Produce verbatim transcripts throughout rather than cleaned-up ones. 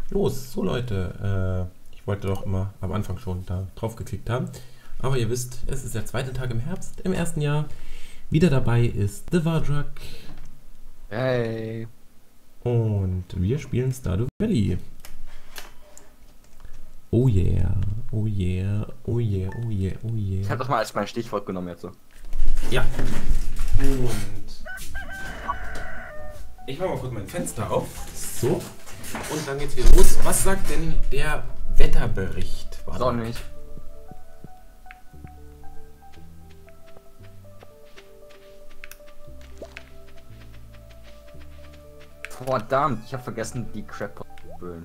Los, so Leute, äh, ich wollte doch immer am Anfang schon da drauf geklickt haben. Aber ihr wisst, es ist der zweite Tag im Herbst, im ersten Jahr. Wieder dabei ist The Vardruk. Hey. Und wir spielen Stardew Valley. Oh yeah, oh yeah, oh yeah, oh yeah, oh yeah. Ich habe das mal als mein Stichwort genommen jetzt so. Ja. Und ich mache mal kurz mein Fenster auf. So. Und dann geht's wieder los. Was sagt denn der Wetterbericht? Sonnig. Verdammt, ich habe vergessen, die Crap zu füllen.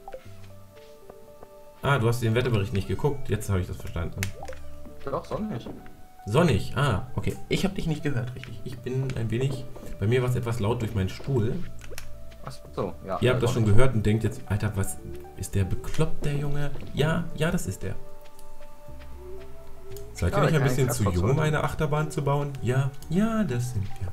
Ah, du hast den Wetterbericht nicht geguckt. Jetzt habe ich das verstanden. Doch, sonnig. Sonnig. Ah, okay. Ich habe dich nicht gehört, richtig. Ich bin ein wenig... Bei mir war es etwas laut durch meinen Stuhl. Ach so, ja. Ihr habt das schon gehört und denkt jetzt, Alter, was ist der bekloppt, der Junge? Ja, ja, das ist der. Seid ihr Ja, nicht ein kein bisschen zu Kraftfahrzeug. jung, um eine Achterbahn zu bauen? Ja, ja, das sind wir.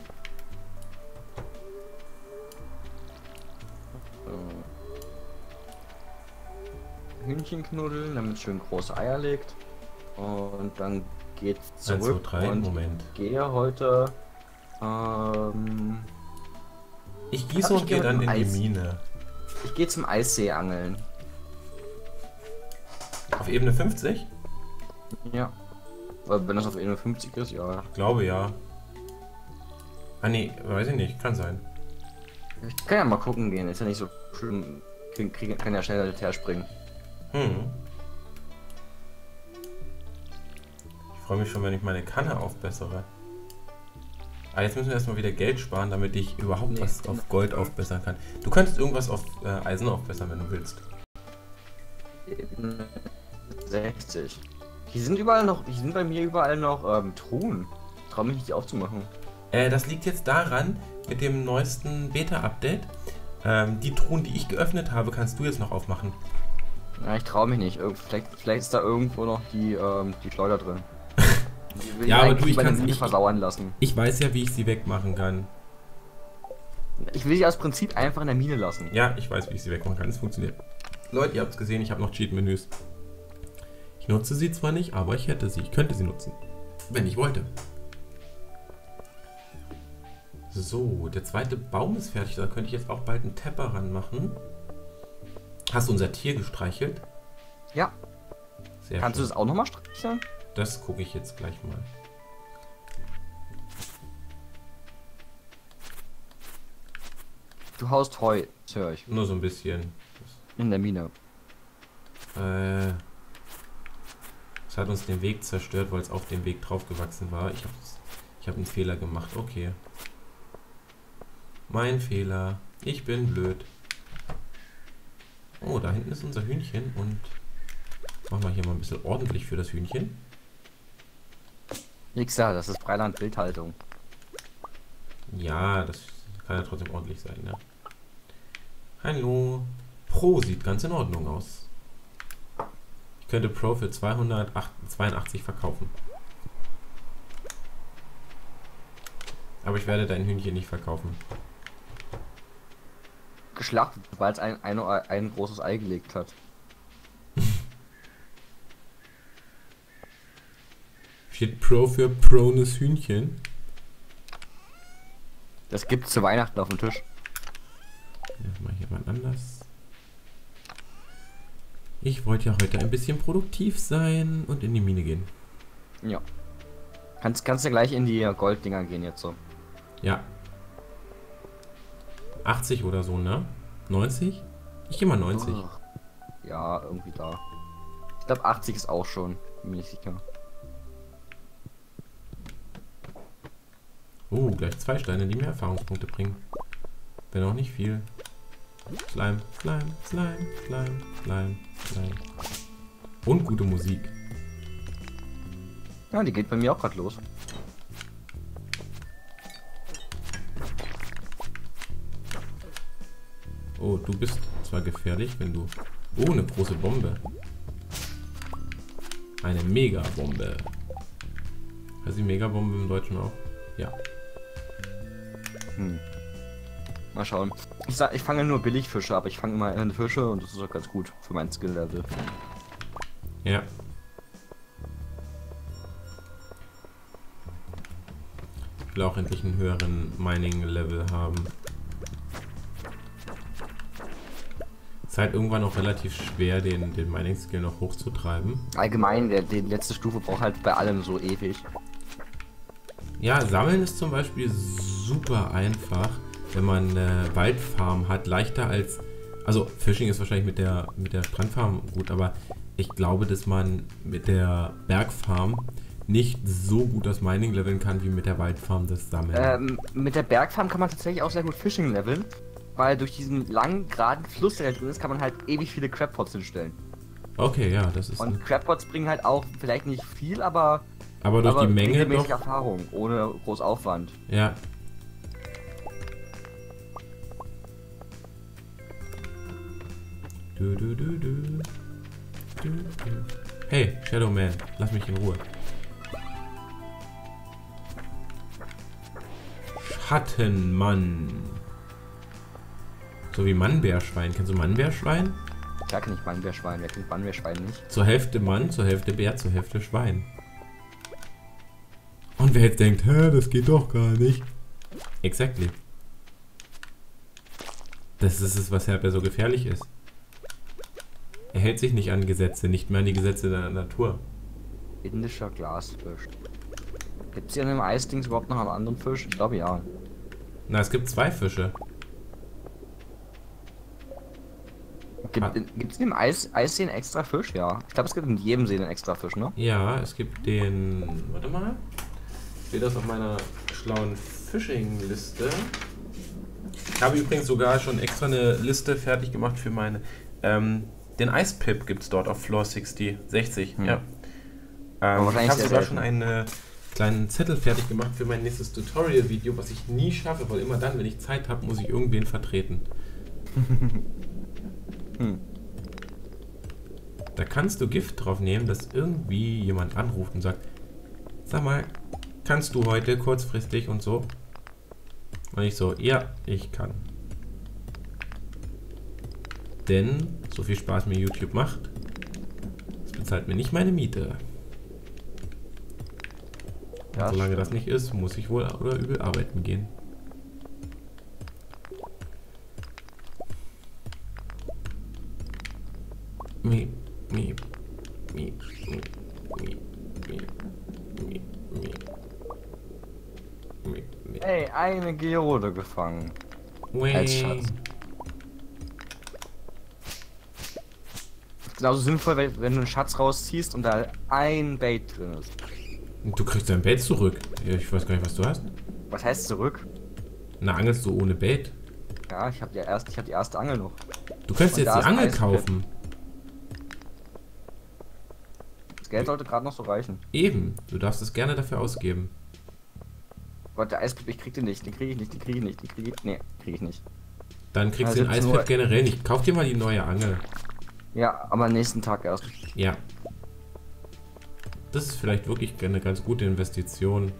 Hühnchen knuddeln, damit es schön große Eier legt. Und dann geht's eins, zwei, zurück drei, und Moment. gehe heute. Ähm, Ich gieße Hab ich und gehe dann gehört, in Eis. die Mine. ich gehe zum Eissee angeln. Auf Ebene fünfzig? Ja. Weil wenn das auf Ebene fünfzig ist, ja. Ich glaube ja. Ah nee, weiß ich nicht, kann sein. Ich kann ja mal gucken gehen, ist ja nicht so schlimm. Krieg, krieg, kann ja schneller hinterher springen. Hm. Ich freue mich schon, wenn ich meine Kanne aufbessere. Ah, jetzt müssen wir erstmal wieder Geld sparen, damit ich überhaupt Nee, was auf Gold aufbessern kann. Du könntest irgendwas auf äh, Eisen aufbessern, wenn du willst. Ebene sechzig. Die sind überall noch, die sind bei mir überall noch ähm, Truhen. Ich trau mich nicht, die aufzumachen. Äh, das liegt jetzt daran, mit dem neuesten Beta-Update. Ähm, die Truhen, die ich geöffnet habe, kannst du jetzt noch aufmachen. Ja, ich traue mich nicht. Irgend- Vielleicht, vielleicht ist da irgendwo noch die, ähm, die Schleuder drin. Die will Ja, aber eigentlich du, ich bei der kann's- Mine ich- versauern lassen. Ich weiß ja, wie ich sie wegmachen kann. Ich will sie aus Prinzip einfach in der Mine lassen. Ja, ich weiß, wie ich sie wegmachen kann. Es funktioniert. Leute, ihr habt es gesehen, ich habe noch Cheat-Menüs. Ich nutze sie zwar nicht, aber ich hätte sie. Ich könnte sie nutzen. Wenn ich wollte. So, der zweite Baum ist fertig. Da könnte ich jetzt auch bald einen Tepper ranmachen. Hast du unser Tier gestreichelt? Ja. Sehr Kannst du schön. das auch nochmal streicheln? Das gucke ich jetzt gleich mal. Du haust Heu, das höre ich. Nur so ein bisschen. In der Mine. Äh, es hat uns den Weg zerstört, weil es auf dem Weg drauf gewachsen war. Ich habe ich hab einen Fehler gemacht. Okay. Mein Fehler. Ich bin blöd. Oh, da hinten ist unser Hühnchen und machen wir hier mal ein bisschen ordentlich für das Hühnchen. Nix da, das ist Freiland Bildhaltung. Ja, das kann ja trotzdem ordentlich sein, ne? Hallo. Pro sieht ganz in Ordnung aus. Ich könnte Pro für zweihundertzweiundachtzig verkaufen. Aber ich werde dein Hühnchen nicht verkaufen. Geschlachtet, weil es ein, ein, ein großes Ei gelegt hat. Steht Pro für Prones Hühnchen. Das gibt's zu Weihnachten auf dem Tisch. Jetzt mal jemand anders. Ich wollte ja heute ein bisschen produktiv sein und in die Mine gehen. Ja. Kannst, kannst du gleich in die Golddinger gehen jetzt so. Ja. achtzig oder so, ne? neunzig? Ich gehe mal neunzig. Oh. Ja, irgendwie da. Ich glaube achtzig ist auch schon. Bin mir nicht sicher. Oh, gleich zwei Steine, die mir Erfahrungspunkte bringen. Wenn auch nicht viel. Slime, Slime, Slime, Slime, Slime, Slime. Und gute Musik. Ja, die geht bei mir auch gerade los. Oh, du bist zwar gefährlich, wenn du... Oh, eine große Bombe. Eine Megabombe. Heißt die Megabombe im Deutschen auch? Ja. Hm. Mal schauen. Ich, sag, ich fange nur Billigfische, aber ich fange immer Fische und das ist auch ganz gut für mein Skill-Level. Ja. Ich will auch endlich einen höheren Mining-Level haben. Es ist halt irgendwann auch relativ schwer, den, den Mining-Skill noch hochzutreiben. Allgemein, der, die letzte Stufe braucht halt bei allem so ewig. Ja, Sammeln ist zum Beispiel super einfach, wenn man eine Waldfarm hat. Leichter als... Also, Fishing ist wahrscheinlich mit der, mit der Strandfarm gut, aber ich glaube, dass man mit der Bergfarm nicht so gut das Mining leveln kann, wie mit der Waldfarm das Sammeln. Ähm, mit der Bergfarm kann man tatsächlich auch sehr gut Fishing leveln, weil durch diesen langen, geraden Fluss, der da drin ist, kann man halt ewig viele Crabpots hinstellen. Okay, ja, das ist... Und Crabpots bringen halt auch vielleicht nicht viel, aber... Aber durch aber die Menge regelmäßig doch... Erfahrung, ohne groß Aufwand. Ja. Du, du, du, du. Du, du. Hey, Shadowman, lass mich in Ruhe. Schattenmann. So wie Mannbärschwein. Kennst du Mannbärschwein? Klar kenn ich Mannbärschwein, wer kennt Mannbärschwein nicht? Zur Hälfte Mann, zur Hälfte Bär, zur Hälfte Schwein. Und wer jetzt denkt, hä, das geht doch gar nicht. Exactly. Das ist es, weshalb er so gefährlich ist. Er hält sich nicht an Gesetze, nicht mehr an die Gesetze der Natur. Indischer Glasfisch. Gibt es hier in dem Eisdings überhaupt noch einen anderen Fisch? Ich glaube ja. Na, es gibt zwei Fische. Gibt Ah. es in dem Eis, Eissee einen extra Fisch? Ja. Ich glaube, es gibt in jedem See einen extra Fisch, ne? Ja, es gibt den... Warte mal. Steht das auf meiner schlauen Fishing-Liste? Ich habe übrigens sogar schon extra eine Liste fertig gemacht für meine... Ähm, den Eispip gibt es dort auf Floor sechzig. sechzig, Hm. ja. Aber Ähm, wahrscheinlich ich habe sehr sogar selten. schon einen kleinen Zettel fertig gemacht für mein nächstes Tutorial-Video, was ich nie schaffe, weil immer dann, wenn ich Zeit habe, muss ich irgendwen vertreten. Hm. Da kannst du Gift drauf nehmen, dass irgendwie jemand anruft und sagt, sag mal, kannst du heute kurzfristig und so? Und ich so, ja, ich kann. Denn, so viel Spaß mir YouTube macht, es bezahlt mir nicht meine Miete. Und Ja, solange stimmt. das nicht ist, muss ich wohl oder übel arbeiten gehen. Mi, mi, mi, mi, mi, mi, mi, mi, mi, mi. Ey, eine Geode gefangen. Wait. Als Schatz. Genauso sinnvoll, wenn wenn du einen Schatz rausziehst und da ein Bait drin ist. Du kriegst dein Bait zurück. Ja, ich weiß gar nicht, was du hast. Was heißt zurück? Na, angelst du ohne Bait? Ja, ich habe ja erst, ich habe die erste Angel noch. Du kannst Und jetzt da die ist Angel Eispip. kaufen. Das Geld sollte gerade noch so reichen. Eben. Du darfst es gerne dafür ausgeben. Gott, der Eispip, ich krieg den nicht, den kriege ich nicht, den kriege ich nicht, den kriege ich. Nee, kriege ich nicht. Dann kriegst Ja, du den siebzehn Eispip Uhr. generell nicht. Kauf dir mal die neue Angel. Ja, aber am nächsten Tag erst. Ja. Das ist vielleicht wirklich eine ganz gute Investition.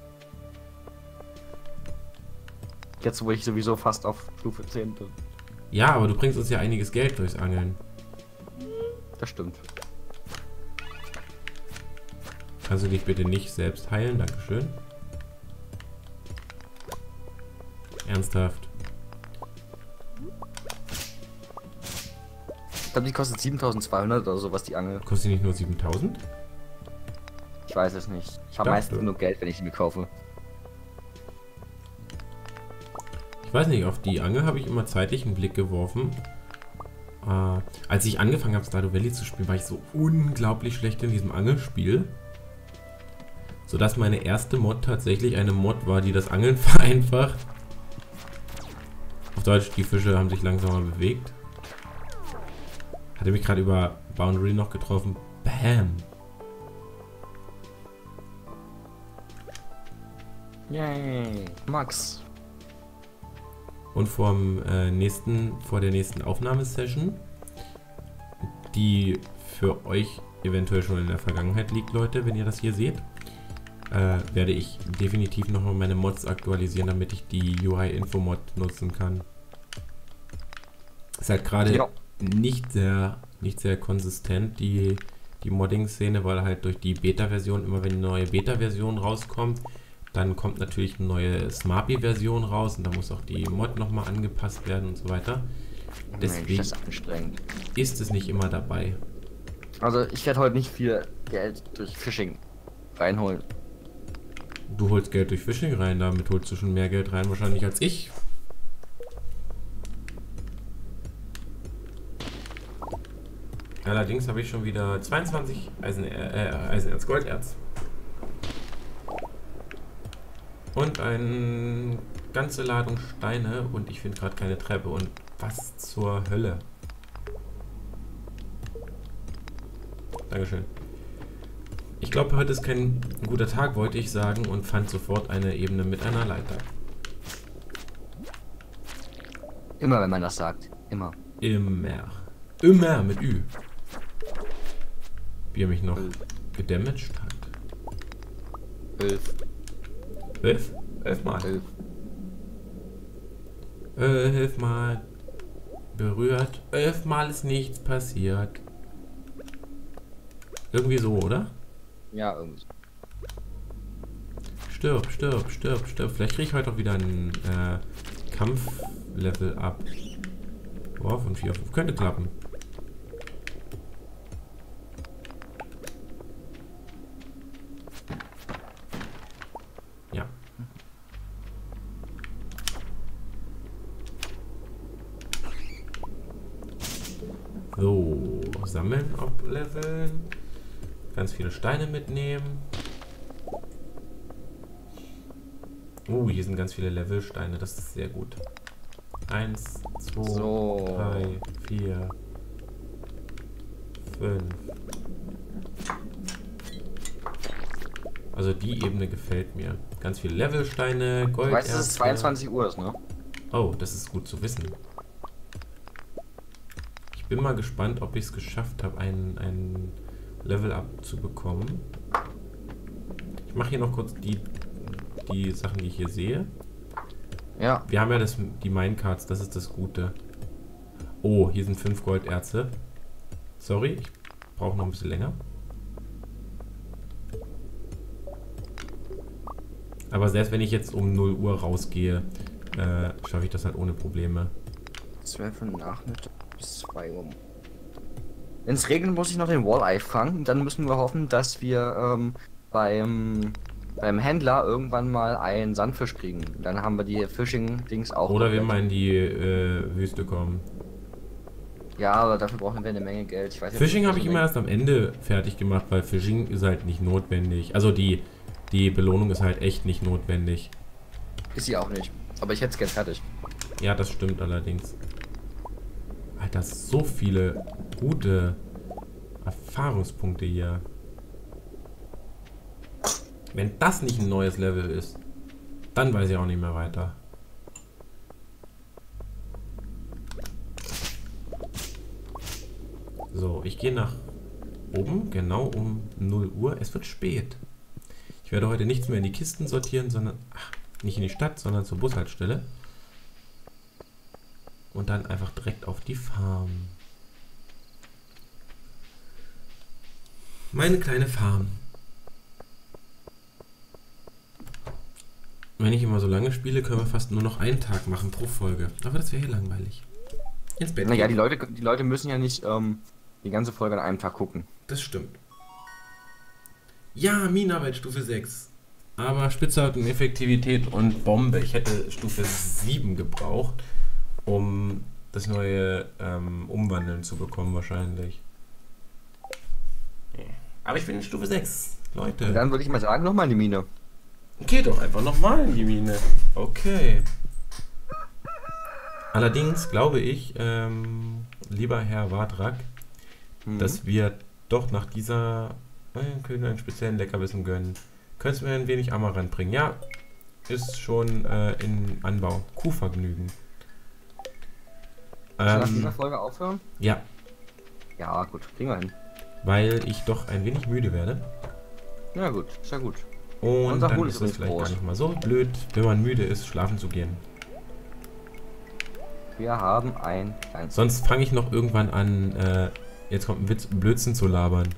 Jetzt, wo ich sowieso fast auf Stufe zehn bin. Ja, aber du bringst uns ja einiges Geld durchs Angeln. Das stimmt. Kannst du dich bitte nicht selbst heilen? Dankeschön. Ernsthaft. Ich glaube, die kostet siebentausendzweihundert oder sowas, die Angel. Kostet die nicht nur siebentausend? Ich weiß es nicht. Ich habe Dachte. meistens genug Geld, wenn ich sie mir kaufe. Ich weiß nicht, auf die Angel habe ich immer zeitig einen Blick geworfen. Äh, als ich angefangen habe, Stardew Valley zu spielen, war ich so unglaublich schlecht in diesem Angelspiel. Sodass meine erste Mod tatsächlich eine Mod war, die das Angeln vereinfacht. Auf Deutsch, die Fische haben sich langsamer bewegt. Hatte mich gerade über Boundary noch getroffen. Bam! Yay, Max. Und vom äh, nächsten, vor der nächsten Aufnahmesession, die für euch eventuell schon in der Vergangenheit liegt, Leute, wenn ihr das hier seht, äh, werde ich definitiv nochmal meine Mods aktualisieren, damit ich die U I-Info-Mod nutzen kann. Ist halt gerade Ja. nicht sehr, nicht sehr konsistent, die, die Modding-Szene, weil halt durch die Beta-Version, immer wenn eine neue Beta-Version rauskommt, dann kommt natürlich eine neue Smarpy-Version raus und da muss auch die Mod nochmal angepasst werden und so weiter. Deswegen Mensch, das ist anstrengend. ist es nicht immer dabei. Also ich werde heute nicht viel Geld durch Phishing reinholen. Du holst Geld durch Phishing rein, damit holst du schon mehr Geld rein wahrscheinlich als ich. Allerdings habe ich schon wieder zweiundzwanzig Eisen, äh, Eisenerz, Golderz. Und eine ganze Ladung Steine und ich finde gerade keine Treppe. Und was zur Hölle? Dankeschön. Ich glaube, heute ist kein guter Tag, wollte ich sagen, und fand sofort eine Ebene mit einer Leiter. Immer wenn man das sagt. Immer. Immer. Immer mit Ü. Wie er mich noch Elf. gedamaged hat. Elf. Elf? Elf Mal. Elf. Elf Mal berührt. Elf Mal ist nichts passiert. Irgendwie so, oder? Ja, irgendwie. Stirb, stirb, stirb, stirb. Vielleicht kriege ich heute auch wieder ein äh, Kampflevel ab. Boah, von vier auf fünf. Könnte klappen. Ja. So, sammeln, ableveln. Ganz viele Steine mitnehmen. Oh, hier sind ganz viele Levelsteine. Das ist sehr gut. Eins, zwei, So. drei, vier, fünf. Also die Ebene gefällt mir. Ganz viele Levelsteine, Gold. Du weißt, dass es zweiundzwanzig Uhr ist, ne? Oh, das ist gut zu wissen. Ich bin mal gespannt, ob ich es geschafft habe, ein, ein Level-Up zu bekommen. Ich mache hier noch kurz die, die Sachen, die ich hier sehe. Ja. Wir haben ja das, die Minecarts, das ist das Gute. Oh, hier sind fünf Golderze. Sorry, ich brauche noch ein bisschen länger. Aber selbst wenn ich jetzt um null Uhr rausgehe, äh, schaffe ich das halt ohne Probleme. zwölf Uhr Nachmittag bis zwei Uhr. Wenn es regnet, muss ich noch den Walleye fangen. Dann müssen wir hoffen, dass wir ähm, beim, beim Händler irgendwann mal einen Sandfisch kriegen. Dann haben wir die Fishing-Dings auch. Oder wir komplett. mal in die äh, Wüste kommen. Ja, aber dafür brauchen wir eine Menge Geld. Ich weiß jetzt Fishing nicht, habe ich welche immer Menge- erst am Ende fertig gemacht, weil Fishing ist halt nicht notwendig. Also die, die Belohnung ist halt echt nicht notwendig. Ist sie auch nicht. Aber ich hätte es gern fertig. Ja, das stimmt allerdings. Alter, so viele gute Erfahrungspunkte hier. Wenn das nicht ein neues Level ist, dann weiß ich auch nicht mehr weiter. So, ich gehe nach oben, genau um null Uhr. Es wird spät. Ich werde heute nichts mehr in die Kisten sortieren, sondern ach, nicht in die Stadt, sondern zur Bushaltestelle. Und dann einfach direkt auf die Farm. Meine kleine Farm. Wenn ich immer so lange spiele, können wir fast nur noch einen Tag machen pro Folge. Aber das wäre hier langweilig. Ins Bett. Naja, die gehen. Leute, die Leute müssen ja nicht ähm, die ganze Folge an einem Tag gucken. Das stimmt. Ja, Minenarbeit Stufe sechs. Aber Spitzhackeneffektivität und Bombe. Ich hätte Stufe sieben gebraucht, um das neue ähm, Umwandeln zu bekommen wahrscheinlich. Aber ich bin in Stufe sechs, Leute. Und dann würde ich mal sagen, nochmal in die Mine. Geh doch einfach nochmal in die Mine. Okay. Allerdings glaube ich, ähm, lieber Herr Wadrak, Mhm. dass wir doch nach dieser äh, können wir einen speziellen Leckerbissen gönnen. Könntest du mir ein wenig Amaranth bringen? Ja, ist schon äh, in Anbau. Kuhvergnügen. Sollen wir nach Ähm, dieser Folge aufhören? ja, Ja, gut, kriegen wir hin. weil ich doch ein wenig müde werde. Ja gut, ist ja gut. Und Unser dann Huhn ist ist es übrigens vielleicht gar groß. nicht mal so blöd, wenn man müde ist, schlafen zu gehen. Wir haben ein kleines... Sonst fange ich noch irgendwann an, äh, jetzt kommt ein Witz, Blödsinn zu labern.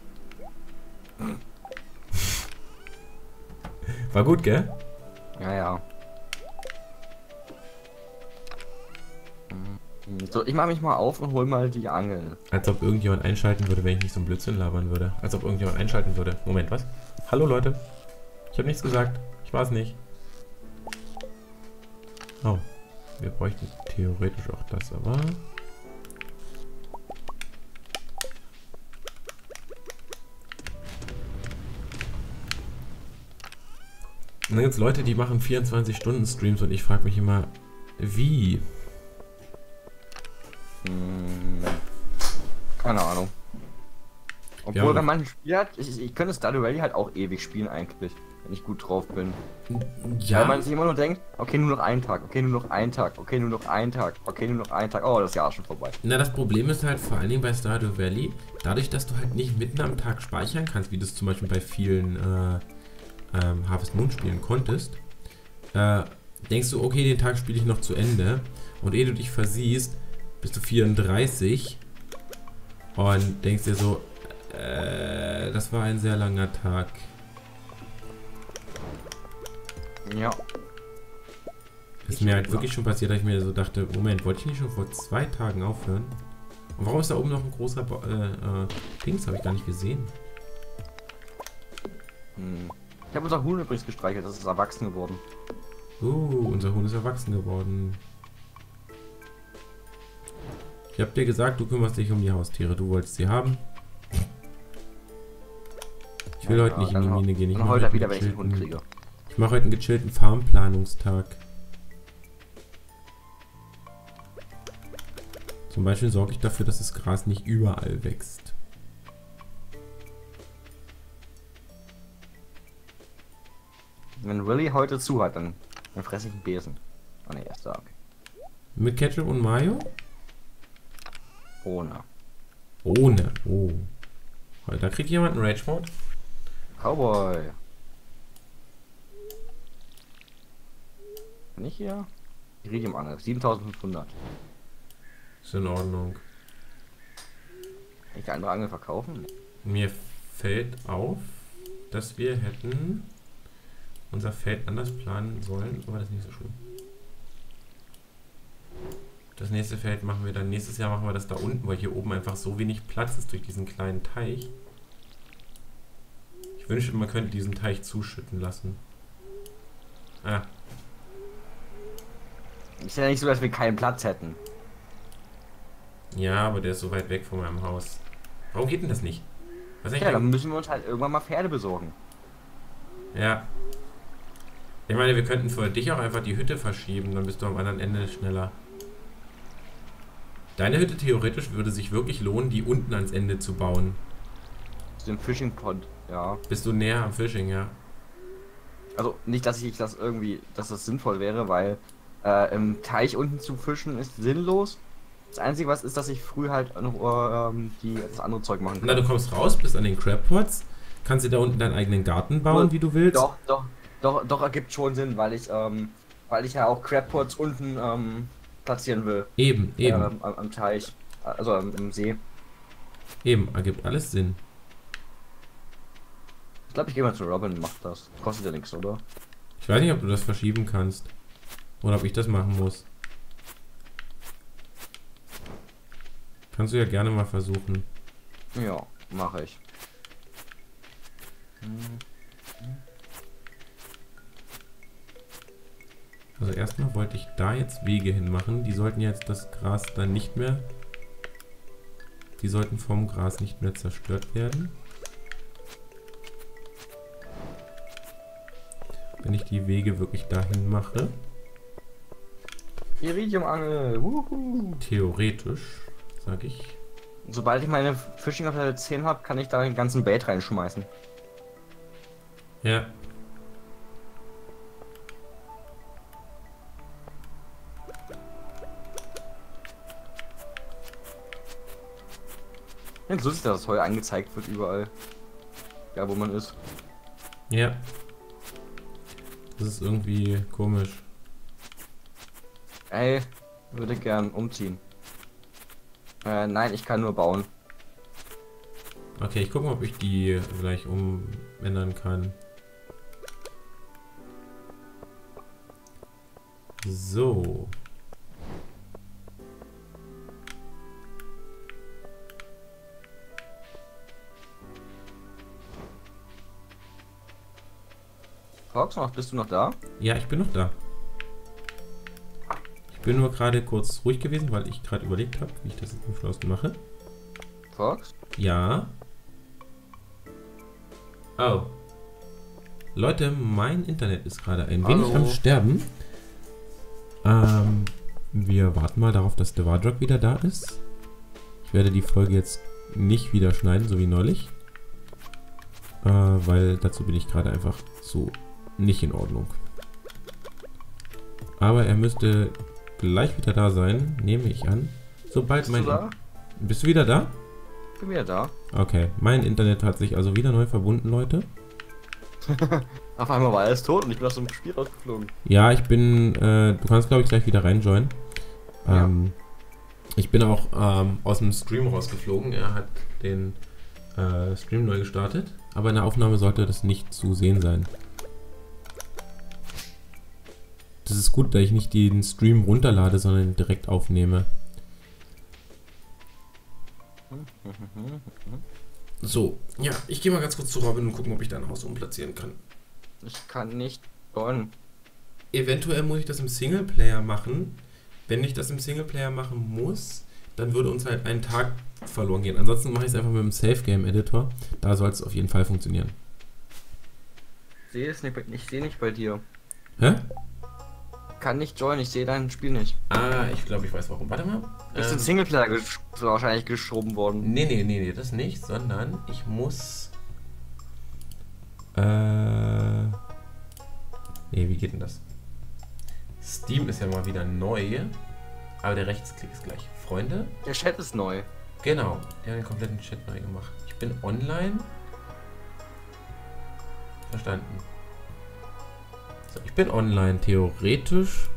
War gut, gell? Ja, ja. So, ich mache mich mal auf und hol mal die Angel. Als ob irgendjemand einschalten würde, wenn ich nicht so ein Blödsinn labern würde. Als ob irgendjemand einschalten würde. Moment, was? Hallo Leute. Ich habe nichts gesagt. Ich war es nicht. Oh. Wir bräuchten theoretisch auch das, aber... Und dann gibt es Leute, die machen vierundzwanzig Stunden Streams und ich frage mich immer, wie? Hm, keine Ahnung. Obwohl, Ja, wenn man ein Spiel hat, ich, ich könnte Stardew Valley halt auch ewig spielen eigentlich, wenn ich gut drauf bin. ja, Weil man sich immer nur denkt, okay, nur noch einen Tag, okay, nur noch einen Tag, okay, nur noch einen Tag, okay, nur noch einen Tag, oh, das Jahr ist schon vorbei. na, das Problem ist halt vor allen Dingen bei Stardew Valley, dadurch, dass du halt nicht mitten am Tag speichern kannst, wie du es zum Beispiel bei vielen äh, ähm, Harvest Moon Spielen konntest, äh, denkst du, okay, den Tag spiele ich noch zu Ende und ehe du dich versiehst, bist du vierunddreißig und denkst dir so, äh, das war ein sehr langer Tag. Ja. Das ist mir halt wirklich schon passiert, dass ich mir so dachte, Moment, wollte ich nicht schon vor zwei Tagen aufhören? Und warum ist da oben noch ein großer Ba- äh, äh, Dings? Habe ich gar nicht gesehen. Hm. Ich habe unser Huhn übrigens gestreichelt, das ist erwachsen geworden. Uh, unser Hund ist erwachsen geworden. Ich habe dir gesagt, du kümmerst dich um die Haustiere. Du wolltest sie haben. Ich will Ja, heute nicht in die dann Mine gehen. Ich Dann mache heute heute, wieder, einen wenn ich den Hund gechillten- kriege. ich mache heute einen gechillten Farmplanungstag. Zum Beispiel sorge ich dafür, dass das Gras nicht überall wächst. Wenn Willy heute zu hat, dann, dann fresse ich einen Besen. Oh ne, erst okay. Mit Ketchup und Mayo? Ohne. Ohne. Oh. Da kriegt jemand einen Rage-Mode. Cowboy. Bin ich hier? Iridium-Angel, siebentausendfünfhundert. Ist in Ordnung. Kann ich die andere Angel verkaufen? Mir fällt auf, dass wir hätten unser Feld anders planen sollen, aber das ist nicht so schlimm. Das nächste Feld machen wir dann, nächstes Jahr machen wir das da unten, weil hier oben einfach so wenig Platz ist durch diesen kleinen Teich. Ich wünschte, man könnte diesen Teich zuschütten lassen. Ah, Ist ja nicht so, dass wir keinen Platz hätten. ja, aber der ist so weit weg von meinem Haus. Warum geht denn das nicht? Was ist Ja, dann eigentlich? müssen wir uns halt irgendwann mal Pferde besorgen. Ja. Ich meine, wir könnten für dich auch einfach die Hütte verschieben, dann bist du am anderen Ende schneller. Deine Hütte theoretisch würde sich wirklich lohnen, die unten ans Ende zu bauen. Zu dem Fishing Pond, ja. Bist du näher am Fishing, ja? Also nicht, dass ich das irgendwie, dass das sinnvoll wäre, weil äh, im Teich unten zu fischen ist sinnlos. Das Einzige, was ist, dass ich früh halt noch ähm, die, das andere Zeug machen Na, kann. du kommst raus, bist an den Crabpots, kannst dir da unten deinen eigenen Garten bauen, Und wie du willst. Doch, doch, doch, doch ergibt schon Sinn, weil ich, ähm, weil ich ja auch Crabpots unten ähm, platzieren will. Eben, eben, Ähm, am, am Teich, also am, im See. eben, ergibt alles Sinn. Ich glaube, ich gehe mal zu Robin und mach das. Kostet ja nichts, oder? Ich weiß nicht, ob du das verschieben kannst. Oder ob ich das machen muss. Kannst du ja gerne mal versuchen. Ja, mache ich. Also erstmal wollte ich da jetzt Wege hinmachen. Die sollten jetzt das Gras dann nicht mehr... Die sollten vom Gras nicht mehr zerstört werden. Wenn ich die Wege wirklich dahin mache. Iridium-Angel, wuhu. Theoretisch, sag ich. Sobald ich meine Fishing auf Level zehn habe, kann ich da den ganzen Bait reinschmeißen. Ja. Ja, so ist dass das Heu angezeigt wird überall. Ja, wo man ist. Ja. Das ist irgendwie komisch. Ey, würde gern umziehen. Äh, nein, ich kann nur bauen. Okay, ich gucke mal, ob ich die gleich umändern kann. So. Fox, noch, bist du noch da? Ja, ich bin noch da. Ich bin nur gerade kurz ruhig gewesen, weil ich gerade überlegt habe, wie ich das jetzt am Schluss mache. Fox? Ja. Oh. Leute, mein Internet ist gerade ein Hallo. wenig am Sterben. Ähm, wir warten mal darauf, dass der Wardrock wieder da ist. Ich werde die Folge jetzt nicht wieder schneiden, so wie neulich. Äh, weil dazu bin ich gerade einfach so nicht in Ordnung. Aber er müsste gleich wieder da sein, nehme ich an. Sobald Bist mein... du da? Bist du wieder da? Ich bin wieder da. Okay, mein Internet hat sich also wieder neu verbunden, Leute. Auf einmal war alles tot und ich bin aus dem Spiel rausgeflogen. Ja, ich bin, äh, du kannst glaube ich gleich wieder reinjoinen. Ja. Ähm, ich bin auch ähm, aus dem Stream rausgeflogen. Er hat den äh, Stream neu gestartet, aber in der Aufnahme sollte das nicht zu sehen sein. Das ist gut, da ich nicht den Stream runterlade, sondern direkt aufnehme. So, ja, ich gehe mal ganz kurz zu Robin und gucken, ob ich da ein Haus umplatzieren kann. Ich kann nicht bauen. Eventuell muss ich das im Singleplayer machen. Wenn ich das im Singleplayer machen muss, dann würde uns halt ein Tag verloren gehen. Ansonsten mache ich es einfach mit dem Safe Game Editor. Da soll es auf jeden Fall funktionieren. Ich sehe es nicht, ich sehe nicht bei dir. Hä? Kann nicht joinen, ich sehe dein Spiel nicht. Ah, ich glaube, ich weiß warum. Warte mal. Ist ein Singleplayer gesch wahrscheinlich geschoben worden. Nee, nee, nee, nee, das nicht, sondern ich muss... Äh... Nee, wie geht denn das? Steam ist ja mal wieder neu, aber der Rechtsklick ist gleich. Freunde? Der Chat ist neu. Genau, die haben den kompletten Chat neu gemacht. Ich bin online. Verstanden. So, ich bin online, theoretisch.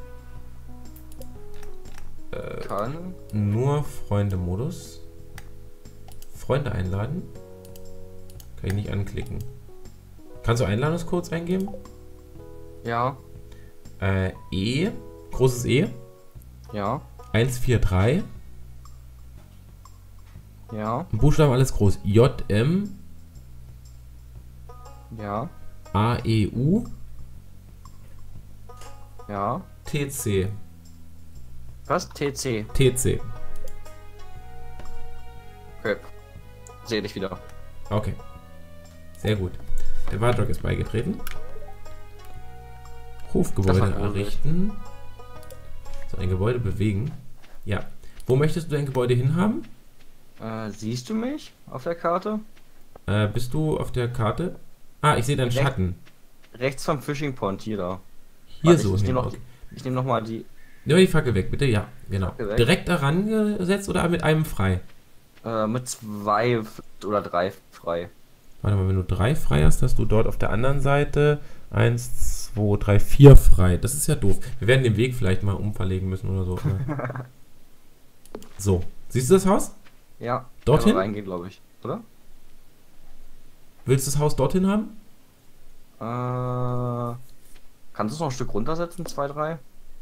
Äh, Kann. nur Freunde-Modus. Freunde einladen. Kann ich nicht anklicken. Kannst du Einladungscodes eingeben? Ja. Äh, E. Großes E. Ja. eins vier drei. Ja. Buchstaben alles groß. J M Ja. A E U Ja. T C. Was? T C. T C. Okay. Sehe dich wieder. Okay. Sehr gut. Der Wardrock ist beigetreten. Hofgebäude Das war errichten. So, ein Gebäude bewegen. Ja. Wo möchtest du dein Gebäude hinhaben? Äh, siehst du mich auf der Karte? Äh, bist du auf der Karte? Ah, ich sehe deinen Recht- Schatten. Rechts vom Fishing Pond, hier da. Hier Warte, so Ich, ich hin. nehme noch, Okay. ich nehm noch mal die. Nimm mal die Fackel weg, bitte. Ja, genau. Fackel weg. Direkt daran gesetzt oder mit einem frei? Äh, mit zwei oder drei frei. Warte mal, wenn du drei frei hast, hast du dort auf der anderen Seite eins, zwei, drei, vier frei. Das ist ja doof. Wir werden den Weg vielleicht mal umverlegen müssen oder so. So, siehst du das Haus? Ja. Dorthin? Kann man reingehen, glaube ich. Oder? Willst du das Haus dorthin haben? Äh, kannst du es noch ein Stück runtersetzen? Zwei, drei?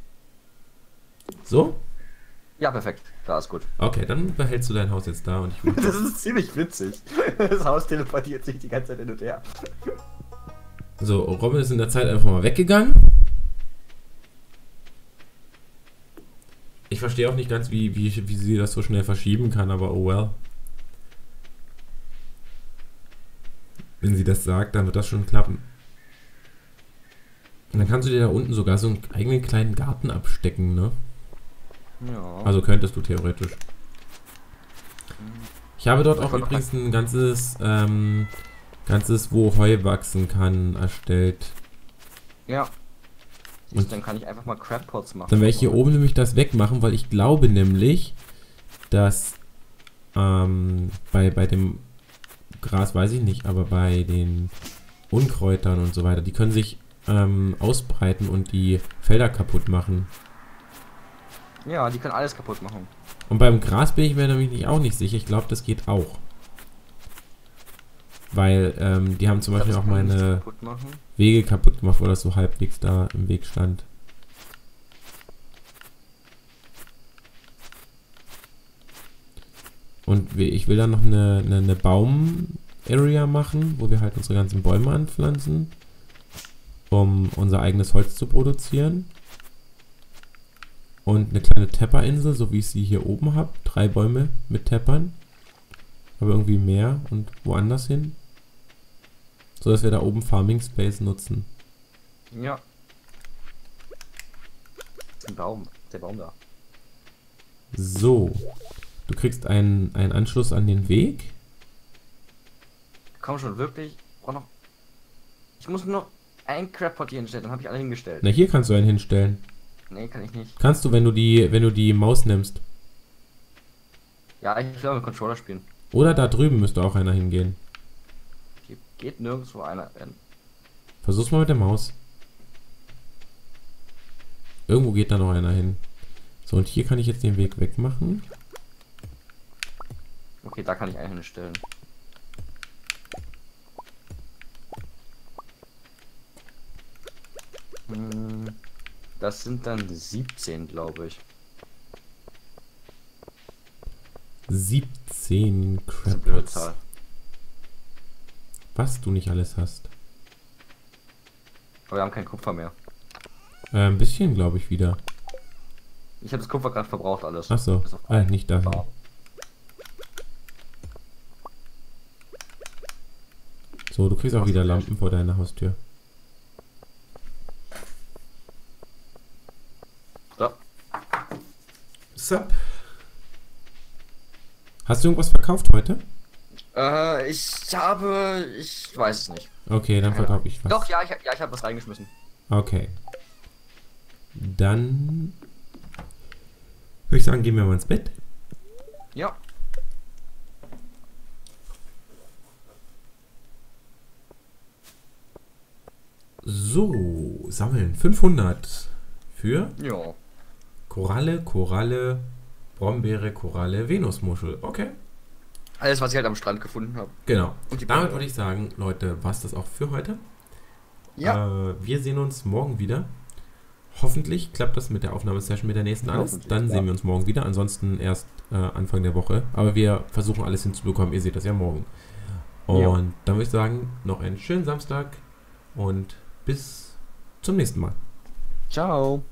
So? Ja, perfekt. Da ist gut. Okay, dann behältst du dein Haus jetzt da und ich mach Das ist ziemlich witzig. Das Haus teleportiert sich die ganze Zeit hin und her. So, Robin ist in der Zeit einfach mal weggegangen. Ich verstehe auch nicht ganz, wie, wie, wie sie das so schnell verschieben kann, aber oh well. Wenn sie das sagt, dann wird das schon klappen. Und dann kannst du dir da unten sogar so einen eigenen kleinen Garten abstecken, ne? Ja. Also könntest du theoretisch. Ich habe dort Ich auch wollte übrigens ein ganzes, ähm, ganzes, wo Heu wachsen kann, erstellt. Ja. Und- Und dann kann ich einfach mal Crabpots machen. Dann werde ich hier oben nämlich das wegmachen, weil ich glaube nämlich, dass ähm, bei, bei dem Gras weiß ich nicht, aber bei den Unkräutern und so weiter, die können sich ähm, ausbreiten und die Felder kaputt machen. Ja, die können alles kaputt machen. Und beim Gras bin ich mir nämlich auch nicht sicher. Ich glaube, das geht auch. Weil ähm, die haben zum Beispiel auch meine kaputt Wege kaputt gemacht, wo das so halbwegs da im Weg stand. Und ich will dann noch eine, eine, eine Baum-Area machen, wo wir halt unsere ganzen Bäume anpflanzen, um unser eigenes Holz zu produzieren. Und eine kleine Tepperinsel, so wie ich sie hier oben habe. Drei Bäume mit Teppern. Aber irgendwie mehr und woanders hin. So dass wir da oben Farming Space nutzen. Ja. Ein Baum. Der Baum da. So. Du kriegst einen, einen Anschluss an den Weg. Komm schon, wirklich. Ich brauch noch. Ich muss nur noch ein Crabpot hier hinstellen, dann habe ich alle hingestellt. Na, hier kannst du einen hinstellen. Nee, kann ich nicht. Kannst du, wenn du die, wenn du die Maus nimmst. Ja, ich will mit Controller spielen. Oder da drüben müsste auch einer hingehen. Hier geht nirgendwo einer hin. Versuch's mal mit der Maus. Irgendwo geht da noch einer hin. So, und hier kann ich jetzt den Weg wegmachen. Okay, da kann ich einen hinstellen. Hm, das sind dann siebzehn, glaube ich. siebzehn Das ist eine blöde Crabpots. Zahl. Was du nicht alles hast. Aber wir haben kein Kupfer mehr. Äh, ein bisschen, glaube ich, wieder. Ich habe das Kupfer gerade verbraucht, alles. Ach so. Bis auf Ah, nicht da. Ja. So, du kriegst auch wieder Lampen vor deiner Haustür. So. Sup. Hast du irgendwas verkauft heute? Äh, ich habe. Ich weiß es nicht. Okay, dann Keine verkaufe ich was. Doch, ja, ich, ja, ich habe was reingeschmissen. Okay. Dann würde ich sagen, gehen wir mal ins Bett. Ja. So, sammeln. fünfhundert für Ja. Koralle, Koralle, Brombeere, Koralle, Venusmuschel. Okay. Alles, was ich halt am Strand gefunden habe. Genau. Und die Damit Bäume. würde ich sagen, Leute, war's das auch für heute. Ja. Äh, wir sehen uns morgen wieder. Hoffentlich klappt das mit der Aufnahmesession mit der nächsten alles. Hoffentlich, Dann ja. sehen wir uns morgen wieder. Ansonsten erst äh, Anfang der Woche. Aber wir versuchen alles hinzubekommen. Ihr seht das ja morgen. Und Ja. dann würde ich sagen, noch einen schönen Samstag und bis zum nächsten Mal. Ciao.